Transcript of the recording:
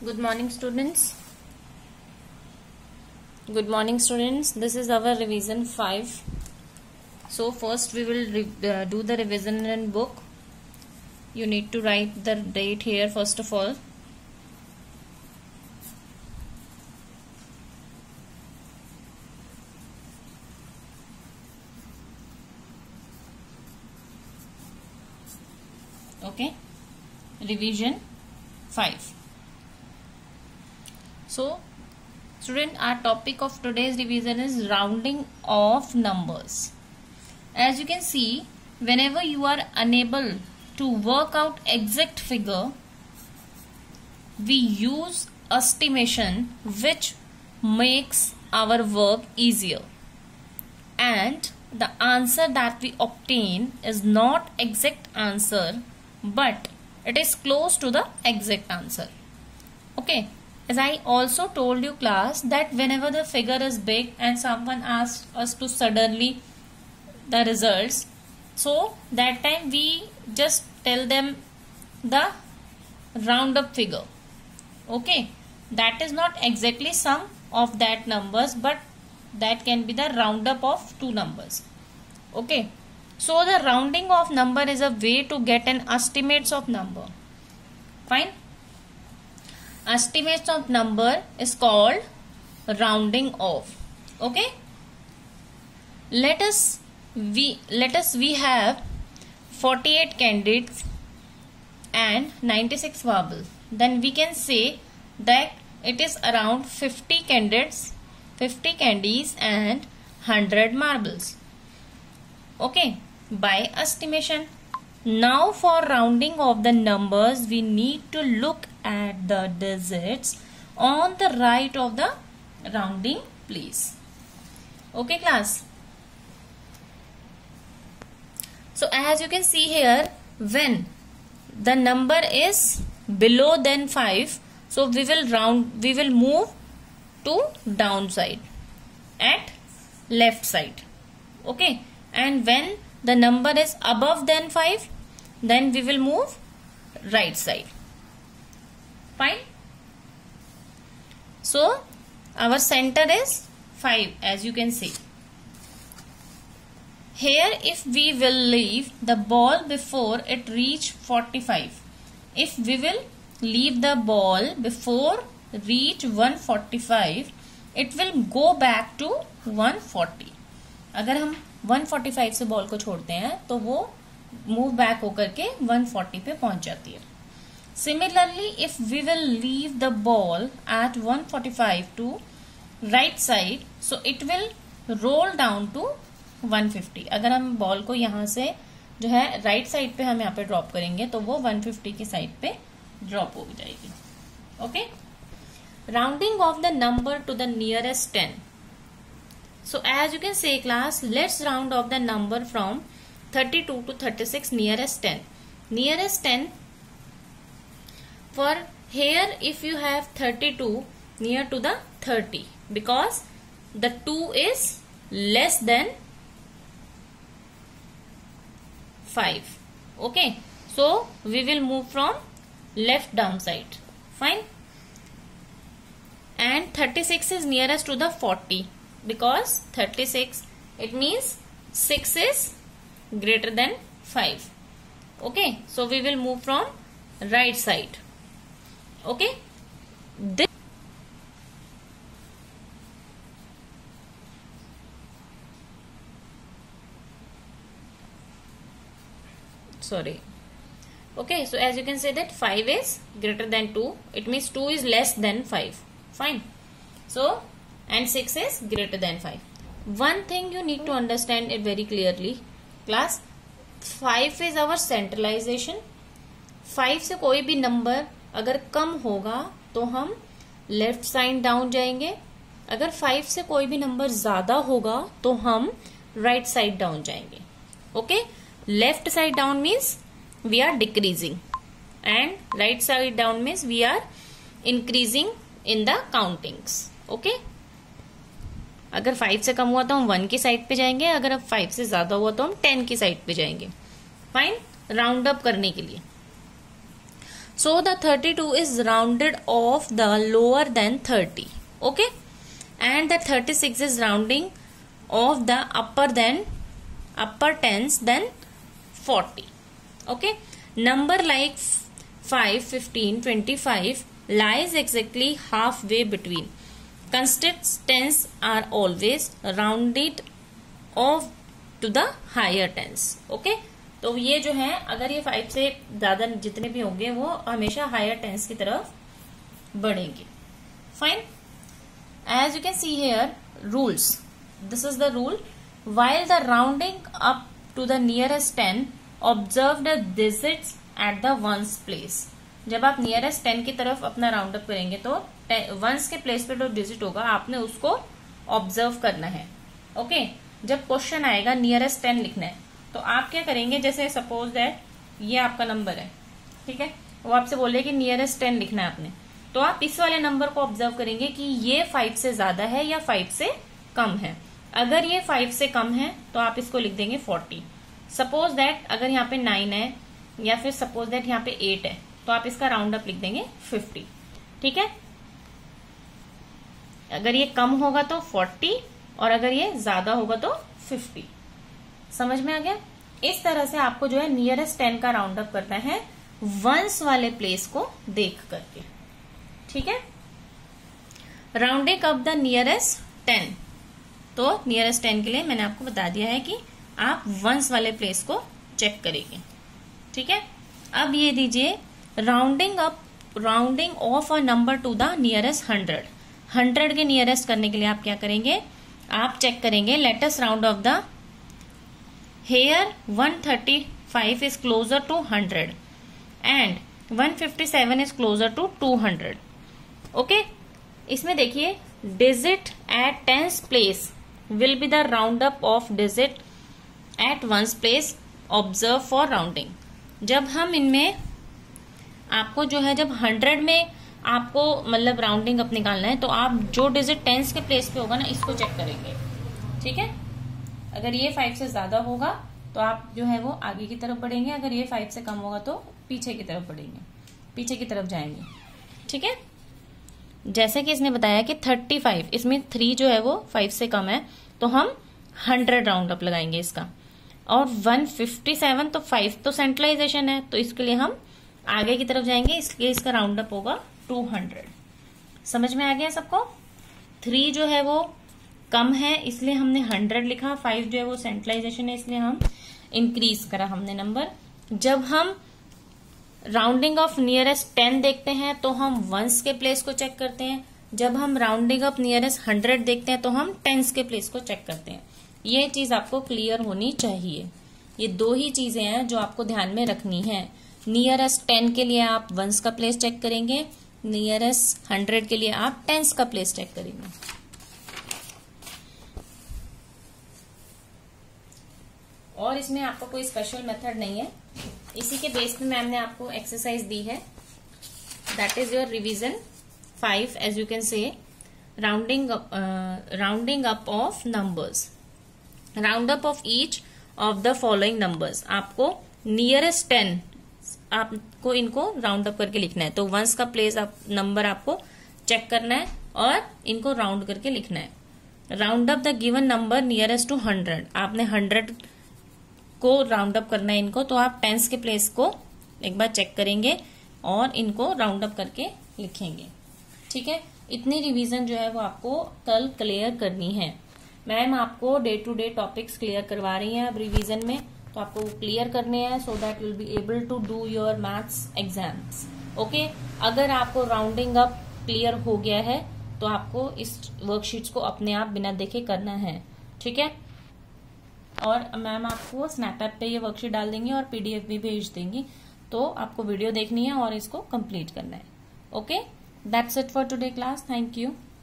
Good morning, students. Good morning, students. This is our revision 5. So first we will do the revision in book. You need to write the date here first of all. Okay. Revision 5. So student, our topic of today's revision is rounding of numbers. As you can see, whenever you are unable to work out exact figure, we use estimation, which makes our work easier, and the answer that we obtain is not exact answer, but it is close to the exact answer. Okay. As I also told you class, that whenever the figure is big and someone asks us to suddenly the results, so that time we just tell them the round up figure. Okay, that is not exactly sum of that numbers, but that can be the round up of two numbers. Okay, so the rounding of number is a way to get an estimates of number. Fine. Estimates of number is called rounding off. Okay. Let us we have 48 candidates and 96 marbles. Then we can say that it is around 50 candidates, 50 candies and 100 marbles. Okay, by estimation. Now for rounding of the numbers, we need to look at the digits on the right of the rounding place. Okay class. So as you can see here, when the number is below than 5, so we will move to downside at left side. Okay, and when the number is above than 5, then we will move right side. Fine. So our center is 5, as you can see. Here if we will leave the ball before it reach 45, if we will leave the ball before reach 145, it will go back to 140. अगर हम 145 से ball को छोड़ते हैं तो वो move back होकर के 140 पे पहुंच जाती है. Similarly, if we will leave the ball at 145 to right side, so it will roll down to 150. अगर हम बॉल को यहाँ से जो है राइट साइड पे हम यहाँ पे ड्रॉप करेंगे तो वो 150 की साइड पे ड्रॉप हो जाएगी. Okay. Rounding off the number to the nearest 10. So as you can say class, let's round off the number from 32 to 36 nearest 10. Nearest 10, for here if you have 32 near to the 30, because the 2 is less than 5. Okay, so we will move from left down side. Fine. And 36 is nearest to the 40, because 36, it means 6 is greater than 5. Okay, so we will move from right side. Okay, this okay, so as you can say that 5 is greater than 2, it means 2 is less than 5. Fine. So and 6 is greater than 5. One thing you need to understand it very clearly class, 5 is our centralization. 5 से कोई भी number अगर कम होगा तो हम left side down जाएंगे, अगर 5 से कोई भी नंबर ज्यादा होगा तो हम राइट साइड डाउन जाएंगे. Okay, left side down means we are decreasing and right side down means we are increasing in the countings. Okay, अगर 5 से कम हुआ तो हम 1 की साइड पे जाएंगे, अगर अब 5 से ज्यादा हुआ तो हम 10 की साइड पे जाएंगे. फाइन, राउंड अप करने के लिए. So the 32 is rounded off the lower than 30. Okay, and the 36 is rounding off the upper tens than 40. Okay, number like 5, 15, 25 lies exactly halfway between. Constant are always rounded off to the higher tens. Okay, तो ये जो है अगर ये 5 से ज्यादा जितने भी होंगे वो हमेशा हायर टेंस की तरफ बढ़ेंगे. Fine. As you can see here rules. This is the rule. While the rounding up to the nearest 10 observe the digits at the ones place. जब आप नियरेस्ट 10 की तरफ अपना राउंड अप करेंगे तो वंस के प्लेस पे जो डिजिट होगा आपने उसको ऑब्जर्व करना है. ओके, जब क्वेश्चन आएगा नियरेस्ट 10 लिखना है तो आप क्या करेंगे, जैसे सपोज दैट ये आपका नंबर है, ठीक है, वो आपसे बोले कि नियरेस्ट 10 लिखना है आपने, तो आप इस वाले नंबर को ऑब्जर्व करेंगे कि ये 5 से ज्यादा है या 5 से कम है. अगर ये 5 से कम है तो आप इसको लिख देंगे 40. सपोज दैट अगर यहाँ पे 9 है या फिर सपोज दैट यहाँ पे 8 है तो आप इसका राउंड अप लिख देंगे 50. ठीक है, अगर ये कम होगा तो 40 और अगर ये ज्यादा होगा तो 50. समझ में आ गया. इस तरह से आपको जो है नियरेस्ट 10 का राउंड अप करना है वंस वाले प्लेस को देख करके. ठीक है, राउंडिंग अप द नियरेस्ट 10. तो नियरेस्ट 10 के लिए मैंने आपको बता दिया है कि आप वंस वाले प्लेस को चेक करेंगे. ठीक है, अब ये दीजिए rounding off a number to the nearest 100. 100 के नियरेस्ट करने के लिए आप क्या करेंगे, आप चेक करेंगे let us round off the here 135 is closer to 100 and 157 is closer to 200. okay, इसमें देखिए digit at tens place will be the round up of digit at ones place. observe for rounding. जब हम इनमें आपको जो है जब 100 में आपको मतलब राउंडिंग अप निकालना है तो आप जो डिजिट टेंस के प्लेस पे होगा ना इसको चेक करेंगे. ठीक है, अगर ये 5 से ज्यादा होगा तो आप जो है वो आगे की तरफ बढ़ेंगे, अगर ये 5 से कम होगा तो पीछे की तरफ बढ़ेंगे, पीछे की तरफ जाएंगे. ठीक है, जैसे कि इसने बताया कि 35 इसमें 3 जो है वो 5 से कम है तो हम 100 राउंड अप लगाएंगे इसका. और 157 तो 5 तो सेंट्रलाइजेशन है तो इसके लिए हम आगे की तरफ जाएंगे, इसलिए इसका राउंड अप होगा 200. समझ में आ गया सबको. 3 जो है वो कम है इसलिए हमने 100 लिखा, 5 जो है वो सेंट्रलाइजेशन है इसलिए हम इंक्रीज करा हमने नंबर. जब हम राउंडिंग ऑफ नियरेस्ट 10 देखते हैं तो हम वंस के प्लेस को चेक करते हैं. जब हम राउंडिंग ऑफ नियरेस्ट 100 देखते हैं तो हम टेंस के प्लेस को चेक करते हैं. ये चीज आपको क्लियर होनी चाहिए. ये 2 ही चीजें हैं जो आपको ध्यान में रखनी है. नियरेस्ट 10 के लिए आप वंस का प्लेस चेक करेंगे, नियरेस्ट 100 के लिए आप टेंस का प्लेस चेक करेंगे. और इसमें आपको कोई स्पेशल मेथड नहीं है, इसी के बेस पे मैम ने आपको एक्सरसाइज दी है. That is your revision 5 as you can say rounding up of numbers. Round up of each of the following numbers. आपको नियरेस्ट 10 आपको इनको राउंड अप करके लिखना है. तो वंस का प्लेस नंबर आपको चेक करना है और इनको राउंड करके लिखना है. Round up the given number nearest to 100. आपने 100 को राउंड अप करना है इनको, तो आप टेंस के प्लेस को एक बार चेक करेंगे और इनको राउंड अप करके लिखेंगे. ठीक है, इतनी रिवीजन जो है वो आपको कल क्लियर करनी है. मैम आपको day to day topics clear करवा रही हैं अब रिवीजन में, तो आपको क्लियर करने हैं so that will be able to do your maths exams. Okay, अगर आपको राउंडिंग अप क्लियर हो गया है तो आपको इस वर्कशीट्स को अपने आप बिना देखे करना है. ठीक है, और मैम आपको स्नैपचैट पे ये वर्कशीट डाल देंगी और पीडीएफ भी भेज देंगी, तो आपको वीडियो देखनी है और इसको कंप्लीट करना है. Okay, that's it for today class. Thank you.